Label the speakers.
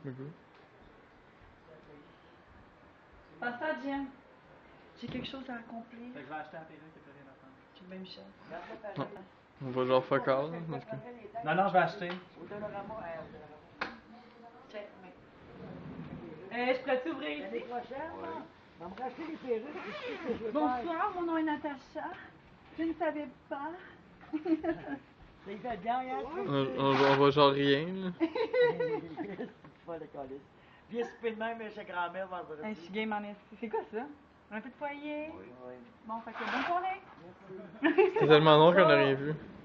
Speaker 1: Passe à Jim. J'ai quelque chose à accomplir.
Speaker 2: Fait que je vais acheter la perruque et plus rien à faire.
Speaker 1: J'ai bien Michel.
Speaker 3: Non. On va genre fuck all, là.
Speaker 2: Non, non, je vais acheter.
Speaker 1: Check, mais. Je pourrais t'ouvrir
Speaker 4: L'année
Speaker 1: ici?
Speaker 4: prochaine, on va me racheter les perruques. C'est ce que je veux faire.
Speaker 1: Bonsoir, mon nom est Natacha. Je ne savais pas.
Speaker 4: Ça y fait bien, hein?
Speaker 3: On va genre rien, là.
Speaker 4: C'est pas le calice. Viens souper de même chez grand-mère vendredi.
Speaker 1: Je suis game en esti. C'est quoi ça? Un peu de foyer?
Speaker 4: Oui.
Speaker 1: Bon, fait que bonne soirée.
Speaker 3: C'est tellement long qu'on a rien vu.